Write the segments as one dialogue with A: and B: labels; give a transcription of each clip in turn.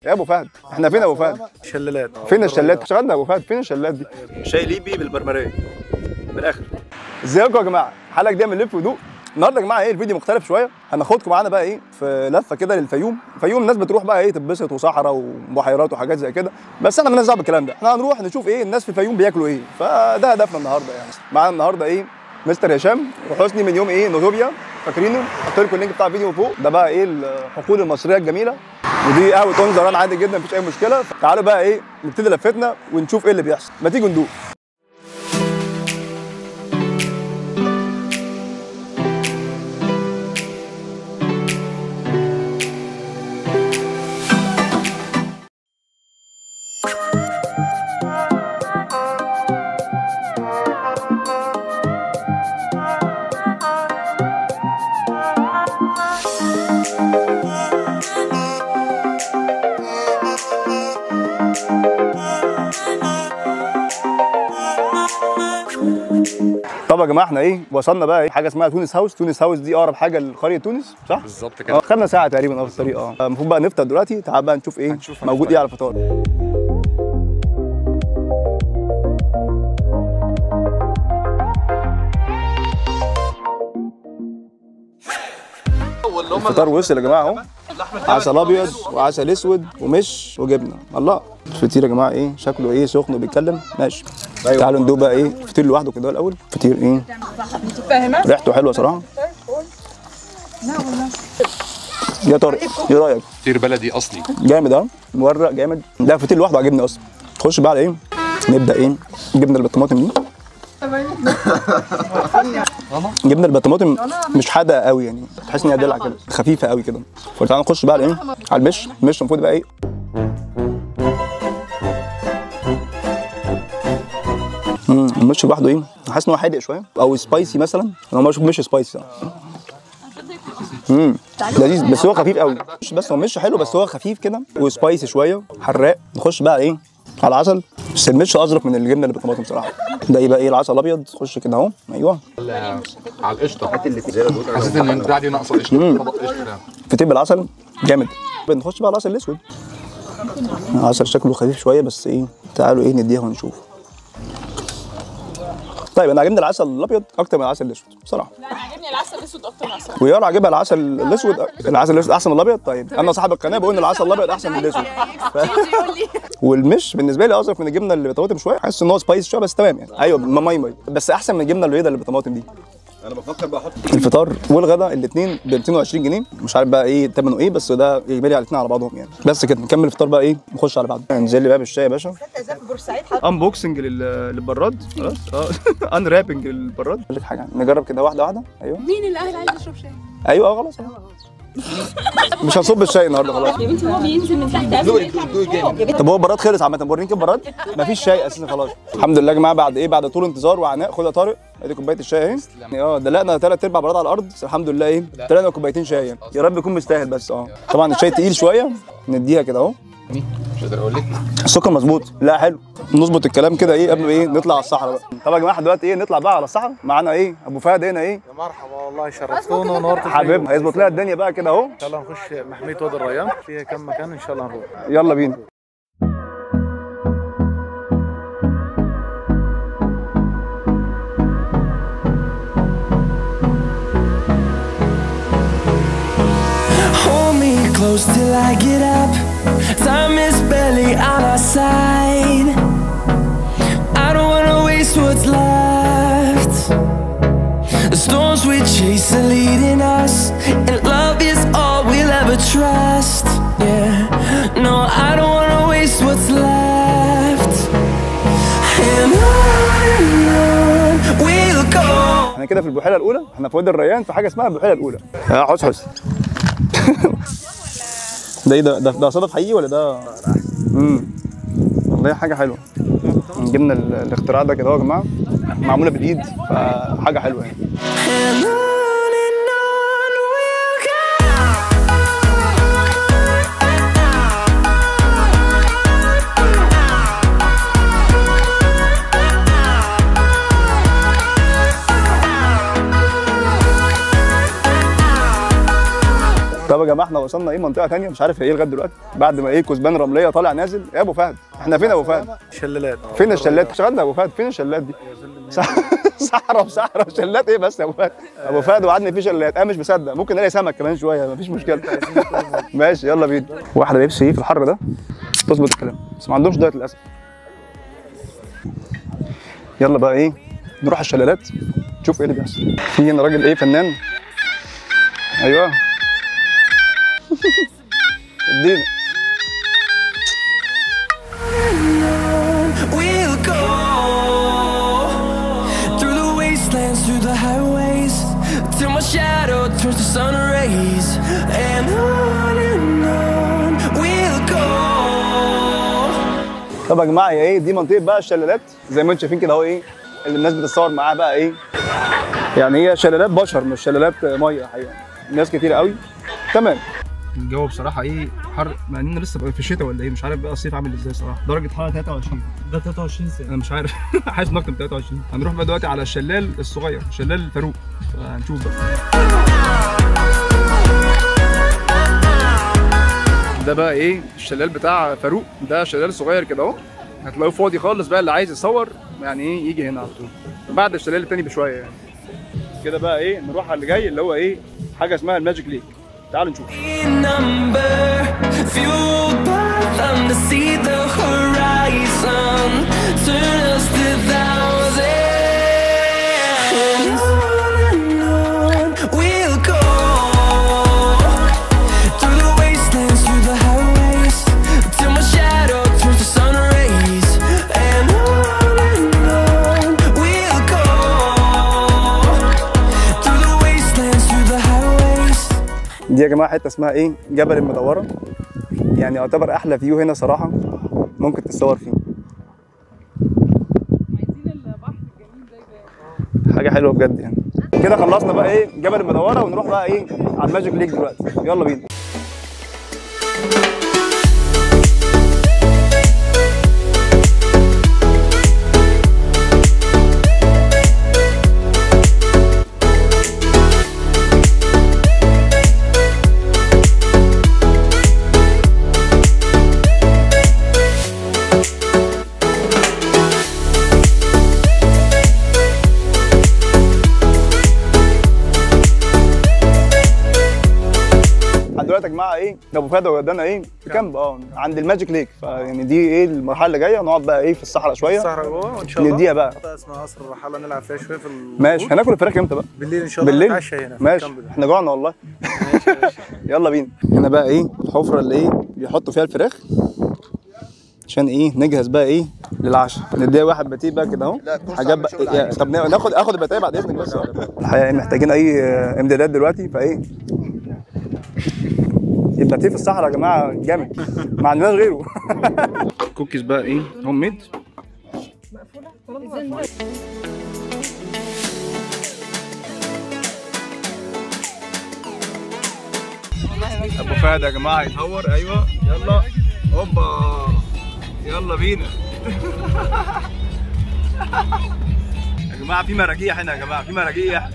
A: يا ابو فهد احنا فين ابو فهد؟
B: شلالات.
A: فين الشلات؟ شغلنا ابو فهد، فين الشلات دي؟
B: شاي ليبي بالبرمريه من الاخر.
A: ازيكم يا جماعه؟ حلقه جديده من لف ودوق. النهارده يا جماعه ايه الفيديو مختلف شويه، هناخدكم معانا بقى ايه في لفه كده للفيوم. الفيوم الناس بتروح بقى ايه تتبسط وصحراء وبحيرات وحاجات زي كده، بس احنا مالناش دعوه بالكلام ده، احنا هنروح نشوف ايه الناس في الفيوم بياكلوا ايه، فده هدفنا النهارده يعني. معانا النهارده ايه مستر هشام وحسني من يوم ايه نوتوبيا، فاكرينه؟ هحط لكم اللينك بتاع الفيديو فوق. ده بقى ايه الحقول المصريه الجميله، ودي قهوه طنجران عادي جدا مفيش اي مشكله. تعالوا بقى ايه نبتدي لفتنا ونشوف ايه اللي بيحصل، ما تيجوا ندوق. طب يا جماعه احنا ايه وصلنا بقى ايه حاجه اسمها تونس هاوس. تونس هاوس دي اقرب حاجه لقريه تونس، صح؟
C: بالظبط كده.
A: خدنا ساعه تقريبا في الطريق. المفروض بقى نفطر دلوقتي. تعال بقى نشوف ايه موجود ايه على الفطار. الفطار وصل يا جماعه اهو، عسل ابيض وعسل اسود ومش وجبنه. الله، الفطير يا جماعه ايه شكله ايه سخن وبيتكلم. ماشي تعالوا ندوق بقى ايه الفطير لوحده كده الاول. فطير ايه ريحته حلوه صراحه. يا طارق ايه رايك؟
C: فطير بلدي اصلي
A: جامد اه، مورق جامد. ده فطير لوحده عجبني اصلا. تخش بقى على ايه، نبدا ايه جبنه الطماطم دي. جبنه البطماطم مش حادقه قوي يعني، تحس ان هي دلع كده خفيفه قوي كده. فتعالى نخش بقى على ايه على المش. المش المفروض بقى ايه المش لوحده ايه حاسس ان هو حادق شويه او سبايسي مثلا. انا ما بشوف مش سبايسي. لذيذ بس هو خفيف قوي. بس هو مش حلو بس هو خفيف كده وسبايسي شويه حراق. نخش بقى ايه على العسل. بس المش اظرف من الجبنه اللي بالطماطم بصراحه. ده يبقى ايه العسل الابيض. خش كده اهو. ايوه
C: على القشطه. حسيت ان البتاع دي ناقصه قشطه. طبق قشطه
A: فطير بالعسل جامد. بنخش بقى على العسل الاسود. العسل شكله خفيف شويه بس ايه تعالوا ايه نديها ونشوف. طيب انا عاجبني العسل الابيض اكتر من العسل الاسود بصراحه.
D: لا انا عاجبني العسل الاسود اكتر من العسل.
A: ويارا عاجبها العسل الاسود. العسل الاسود احسن من الابيض. طيب انا صاحب القناه بقول ان العسل الابيض احسن من الاسود. والمش بالنسبه لي اظرف من الجبنه اللي بطماطم شويه. حاسس ان هو سبايس شويه بس تمام يعني. ايوه ماي بس احسن من الجبنه البيضاء اللي بالطماطم دي.
B: انا بفكر بقى احط
A: الفطار والغدا الاثنين ب 220 جنيه. مش عارف بقى ايه ثمنه ايه بس ده اجباري على الاثنين على بعضهم يعني. بس كده نكمل الفطار بقى ايه نخش على بعضه. انزل لي بقى بالشاي يا باشا. انبوكسنج للبراد خلاص. ان رابنج للبراد. اقول لك حاجه نجرب كده واحده واحده. ايوه
D: مين اللي قاعد عايز يشرب شاي؟
A: ايوه خلاص مش هنصب الشاي النهارده خلاص.
D: يا بنتي هو بينزل من تحت قبل.
A: طب هو البراد خلص عامه. بوريني كده براد مفيش شاي اساسا خلاص. الحمد لله يا جماعه بعد ايه بعد طول انتظار وعناء. خد يا طارق ادي كوبايه الشاي اهي. دلقنا 3/4 براد على الارض بس الحمد لله ايه طلعنا كوبايتين شاي يعني. يا رب يكون مستاهل بس طبعا الشاي تقيل شويه نديها كده اهو.
C: مش قادر اقول لك
A: السكر مظبوط. لا حلو نظبط الكلام كده ايه قبل ما ايه نطلع على الصحراء بقى. طب يا جماعه دلوقتي ايه نطلع بقى على الصحراء. معانا ايه ابو فهد هنا ايه.
B: يا مرحبا والله شرفتونا ونورتوا
A: حبيبنا هيظبط لنا الدنيا بقى كده اهو.
B: ان شاء الله نخش محميه وادي الريان فيها كم مكان ان شاء الله نروح.
A: يلا بينا.
E: Close till I get up. Time is barely on our side. I don't wanna waste what's left. The storms we chase are leading us, and love is all we'll ever trust. Yeah, no, I don't wanna waste what's left. And on we'll go.
A: احنا كده في البحيره الاولى. احنا في وادي الريان في حاجه اسمها البحيره الاولى. يا حس ده ايه ده صدف حقيقي ولا ده؟ والله حاجه حلوه. جبنا الاختراع ده كده اهو يا جماعه معموله بالايد فحاجه حلوه يعني. طب يا جماعه احنا وصلنا ايه منطقه ثانيه مش عارف هي ايه لغايه دلوقتي، بعد ما ايه كثبان رمليه طالع نازل يا ابو فهد. احنا فين يا ابو فهد؟
B: شلالات.
A: فين الشلات؟ شغلنا ابو فهد، فين الشلات دي؟ صحراء شلات ايه بس يا ابو فهد؟ ابو فهد وقعدني في شلات، انا مش مصدق، ممكن الاقي سمك كمان شويه مفيش مشكله. ماشي يلا بينا. واحده بيبسي ايه في الحر ده تظبط الكلام، بس ما عندهمش دايت للاسف. يلا بقى ايه نروح الشلالات نشوف ايه اللي بيحصل. في هنا راجل ايه فنان، ايوه ادينا.
E: We'll go through the wastelands, through the highways, till my shadow turns to sun rays, and on we'll go.
A: طب يا جماعه هي ايه دي منطقه بقى الشلالات زي ما انتم شايفين كده اهو، ايه اللي الناس بتتصور معاها بقى ايه، يعني هي شلالات بشر مش شلالات ميه حقيقه، ناس كتير قوي. تمام. الجو بصراحه ايه حر، مع اننا لسه بقى في الشتاء ولا ايه مش عارف بقى الصيف عامل ازاي صراحه. درجه حراره 23
B: ده 23 سنه
A: انا مش عارف حاسس انه اكتر من 23. هنروح بقى دلوقتي على الشلال الصغير شلال الفاروق، هنشوف بقى. ده بقى ايه الشلال بتاع فاروق، ده شلال صغير كده اهو، هتلاقوه فاضي خالص بقى، اللي عايز يصور يعني ايه يجي هنا على طول بعد الشلال التاني بشويه يعني. كده بقى ايه نروح على اللي جاي اللي هو ايه حاجه اسمها الماجيك ليك. تعالوا نشوف. دي يا جماعه حته اسمها ايه جبل المدوره، يعني يعتبر احلى فيو هنا صراحه ممكن تتصور فيه. حاجه حلوه بجد يعني. كده خلصنا بقى ايه جبل المدوره ونروح بقى ايه على الماجيك ليك دلوقتي، يلا بينا. دلوقتي يا جماعه ايه ابو فهد ودانا ايه في كامب عند الماجيك ليك، فيعني دي ايه المرحله اللي جايه، نقعد بقى ايه في الصحراء شويه،
B: الصحراء جوه وان شاء الله
A: نديها بقى
B: اسمها قصر الرحاله نلعب فيها شويه في
A: ماشي. هناكل الفراخ امتى بقى؟
B: بالليل ان شاء الله.
A: بالليل
B: نتعشى هنا
A: ماشي، احنا جوعنا والله.
B: ماشي يا باشا.
A: يلا بينا. هنا بقى ايه الحفره اللي ايه بيحطوا فيها الفراخ عشان ايه نجهز بقى ايه للعشاء. نديها واحد باتيه بقى كده اهو حاجات بقى. طب اخد الباتيه بعد اذنك بس. الحقيقه محتاجين اي امدادات دلوقتي فايه الباتيه في الصحراء يا جماعه جامد ما عندناش غيره. كوكيز بقى ايه هوم ميد. ابو فهد يا جماعه يتهور. ايوه يلا هوبا يلا بينا. يا جماعه في مراجيح هنا، يا جماعه في مراجيح.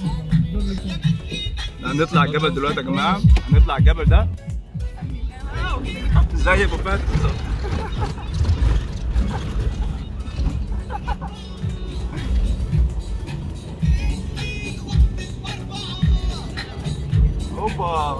A: هنطلع الجبل دلوقتي يا جماعه، هنطلع الجبل ده زي ابو فهد بالظبط. هوبا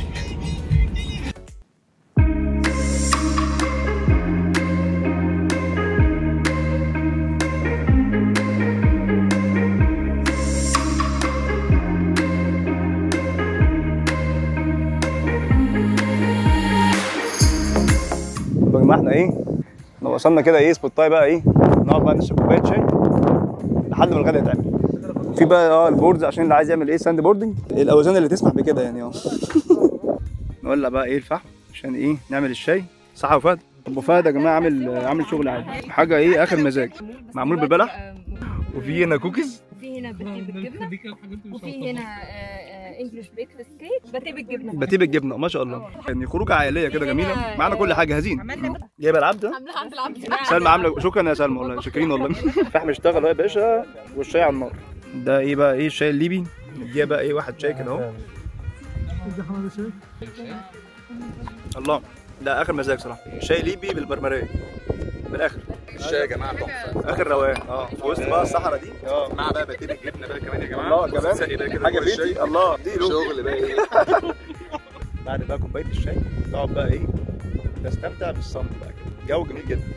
A: يا جماعه احنا ايه لو وصلنا كده ايه سبوتاي بقى ايه نقعد بقى نشرب كوبايه شاي لحد ما الغدا يتعمل. في بقى البوردز عشان اللي عايز يعمل ايه ساند بوردنج، الاوزان اللي تسمح بكده يعني نولع بقى ايه الفحم عشان ايه نعمل الشاي. صح يا ابو فهد؟ ابو فهد يا جماعه عامل شغل عادي، حاجه ايه اخر مزاج، معمول بالبلح وفي هنا كوكيز،
F: في هنا باتيه بالجبنه، وفي هنا انجلش بريكفاست كيك باتيه بالجبنه.
A: باتيه بالجبنه ما شاء الله، يعني خروجه عائليه كده جميله، معانا كل حاجه جاهزين. جايبه العبد ده؟
D: عاملاها عند العبد.
A: سلمى عامله. شكرا يا سلمى والله شاكرين والله. الفحم اشتغل اهو يا باشا والشاي على النار. ده ايه بقى ايه الشاي الليبي، نديها بقى ايه واحد شاي كده اهو الله، ده اخر مزاج صراحه. شاي ليبي بالمرمريه من الاخر.
C: الشاي يا جماعه تحفه.
A: اخر روقان في وسط بقى الصحراء دي.
C: مع بقى بتبقى الجبنه بقى كمان يا جماعه.
A: الله كمان
C: ساقي بقى كده
A: حاجه
C: جوه الشاي.
A: بيتي. الله دي له
C: شغل بقى ايه.
A: بعد بقى كوبايه الشاي تقعد بقى ايه تستمتع بالصمت بقى كده، جو جميل جدا.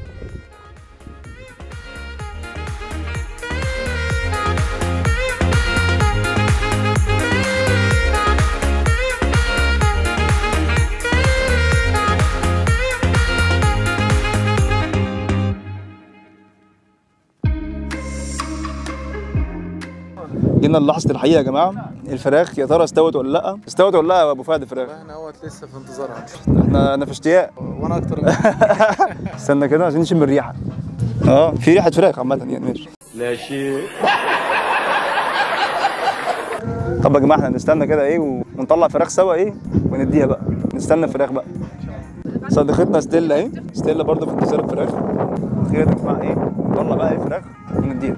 A: جينا للحظة الحقيقة يا جماعة، الفراخ يا ترى استوت ولا لأ؟ استوت ولا لأ يا أبو فهد الفراخ؟
B: احنا اهوت لسه في انتظارها.
A: أنا في اشتياق.
B: وانا اكتر.
A: استنى كده عايزين نشم الريحة. في ريحة فراخ عامة يعني. ماشي. لا شيء. طب يا جماعة احنا نستنى كده ايه ونطلع فراخ سوا ايه ونديها بقى. نستنى الفراخ بقى. صديقتنا ستيلا اهي، ستيلا برضه في انتظار الفراخ. أخيرا يا جماعة ايه نطلع بقى ايه فراخ ونديها.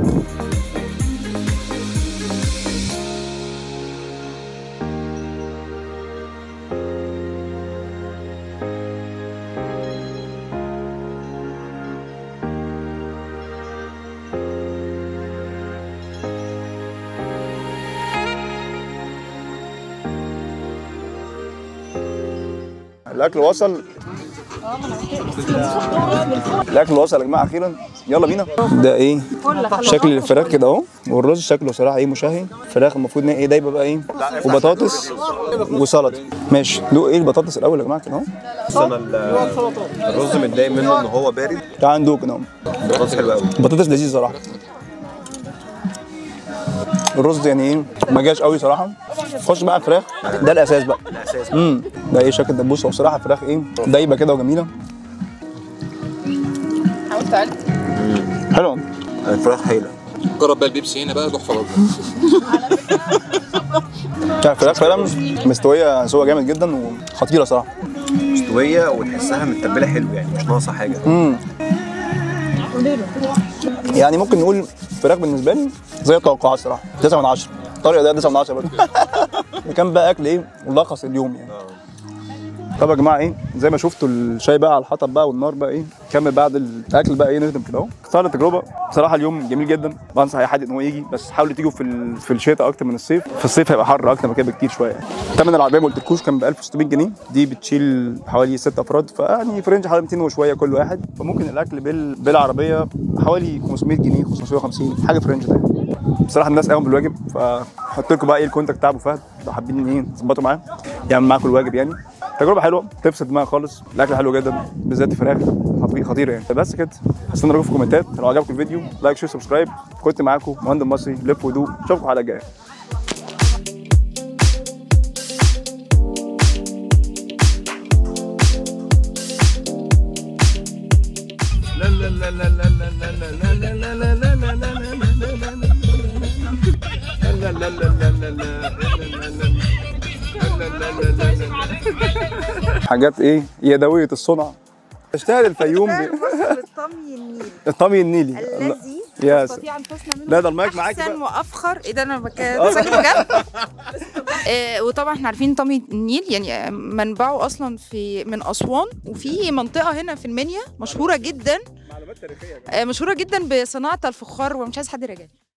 A: الاكل وصل. الاكل وصل يا جماعه اخيرا. يلا بينا. ده ايه شكل الفراخ كده اهو، والرز شكله صراحه ايه مشهي. الفراخ المفروض ان هي ايه دايبه بقى ايه وبطاطس وسلطه. ماشي دوق ايه البطاطس الاول يا جماعه كده اهو.
G: بس انا الرز متضايق منه ان هو بارد.
A: تعال ندوق كده اهو.
G: البطاطس حلوه قوي.
A: البطاطس لذيذ صراحه. الرز يعني ايه ما جاش قوي صراحه. خش بقى الفراخ، ده الاساس بقى.
G: الاساس.
A: ده ايه شكل الدبوس. هو بصراحه الفراخ ايه دايبه كده وجميله. حلو.
G: الفراخ هايله.
C: جرب بقى البيبسي هنا بقى تحفه برضه.
A: الفراخ فعلا مستويه سوا جامد جدا وخطيره صراحه.
G: مستويه وتحسها متبله حلو يعني مش ناقصه حاجه.
A: يعني ممكن نقول الفراخ بالنسبه لي زي التوقعات صراحه 9 من 10. طارق ده 9 من 10 برضه. وكان بقى اكل ايه ملخص اليوم يعني. طب يا جماعه ايه زي ما شفتوا الشاي بقى على الحطب بقى والنار بقى ايه كمل بعد الاكل بقى ايه نخدم كده اهو. اختار التجربه بصراحه اليوم جميل جدا. بنصح اي حد ان هو يجي، بس حاولوا تيجوا في الشتاء اكتر من الصيف. في الصيف هيبقى حر اكتر من كده بكتير شويه. ثمن العربيه ما قلتلكوش كان ب 1600 جنيه. دي بتشيل حوالي 6 افراد، فيعني في رينج حوالي 200 وشويه كل واحد. فممكن الاكل بالعربيه حوالي 500 جنيه 550 حاجه في الرينج ده. بصراحه الناس قاموا بالواجب، فهحط لكم بقى ايه الكونتاكت بتاع ابو فهد لو حابين ايه تظبطوا معاه يعمل معاكم الواجب يعني. تجربه حلوه تفصل دماغك خالص. الاكل حلو جدا بالذات الفراخ خطيره يعني. بس كده هستنى رايكم في الكومنتات. لو عجبكم الفيديو لايك شير سبسكرايب. كنت معاكم مهندم مصري لف ودوق. اشوفكم الحلقه الجايه. حاجات ايه يدويه الصنع. اشتهر الفيوم
H: الطمي النيلي.
A: الطمي النيلي
H: الذي
A: يا
H: نستطيع ان تصنع منه.
A: لا ده المايك معاكي
H: احسن
A: بقى.
H: وافخر. ايه ده انا بسجل بجد. وطبعا احنا عارفين طمي النيل يعني منبعه اصلا من اسوان، وفي منطقه هنا في المنيا مشهوره جدا.
A: معلومات تاريخيه
H: مشهوره جدا بصناعه الفخار، ومش عايز حد يراجعني.